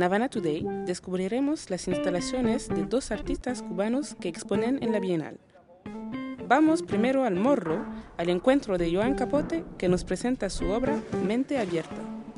En Havana Today descubriremos las instalaciones de dos artistas cubanos que exponen en la Bienal. Vamos primero al Morro, al encuentro de Joan Capote, que nos presenta su obra Mente Abierta.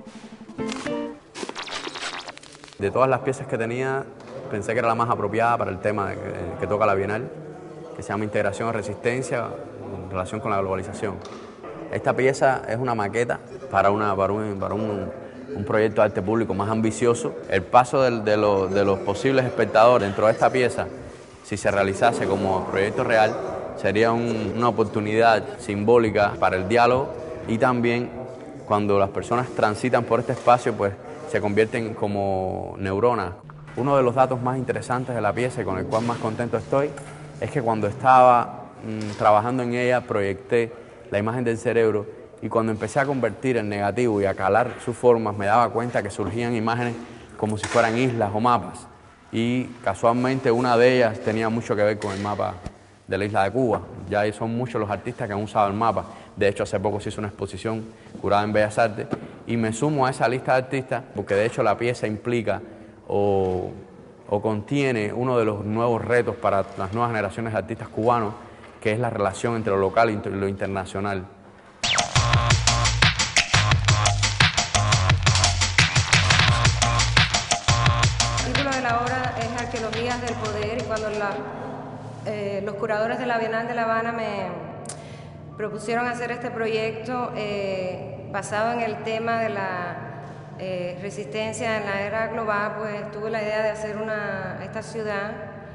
De todas las piezas que tenía, pensé que era la más apropiada para el tema que toca la Bienal, que se llama Integración y Resistencia en relación con la globalización. Esta pieza es una maqueta para un proyecto de arte público más ambicioso. El paso de los posibles espectadores dentro de esta pieza, si se realizase como proyecto real, sería una oportunidad simbólica para el diálogo, y también cuando las personas transitan por este espacio, pues se convierten como neuronas. Uno de los datos más interesantes de la pieza y con el cual más contento estoy es que cuando estaba trabajando en ella proyecté la imagen del cerebro, y cuando empecé a convertir el negativo y a calar sus formas me daba cuenta que surgían imágenes como si fueran islas o mapas, y casualmente una de ellas tenía mucho que ver con el mapa de la isla de Cuba. Ya son muchos los artistas que han usado el mapa. De hecho, hace poco se hizo una exposición curada en Bellas Artes y me sumo a esa lista de artistas porque de hecho la pieza implica o contiene uno de los nuevos retos para las nuevas generaciones de artistas cubanos, que es la relación entre lo local y lo internacional. El título de la obra es Arqueologías del Poder, y cuando los curadores de la Bienal de La Habana me propusieron hacer este proyecto basado en el tema de la resistencia en la era global, pues tuve la idea de hacer esta ciudad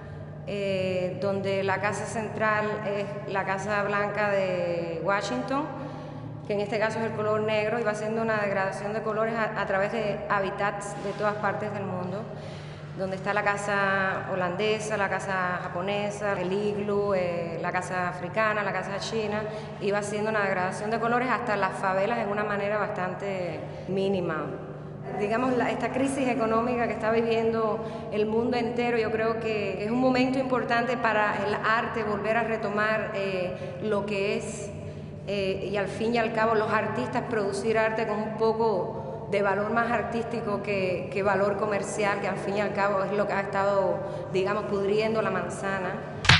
donde la casa central es la Casa Blanca de Washington, que en este caso es el color negro, y va haciendo una degradación de colores a través de hábitats de todas partes del mundo, donde está la casa holandesa, la casa japonesa, el iglú, la casa africana, la casa china, y va haciendo una degradación de colores hasta las favelas en una manera bastante mínima. Digamos, esta crisis económica que está viviendo el mundo entero, yo creo que es un momento importante para el arte volver a retomar lo que es, y al fin y al cabo los artistas producir arte con un poco de valor más artístico que valor comercial, que al fin y al cabo es lo que ha estado, digamos, pudriendo la manzana.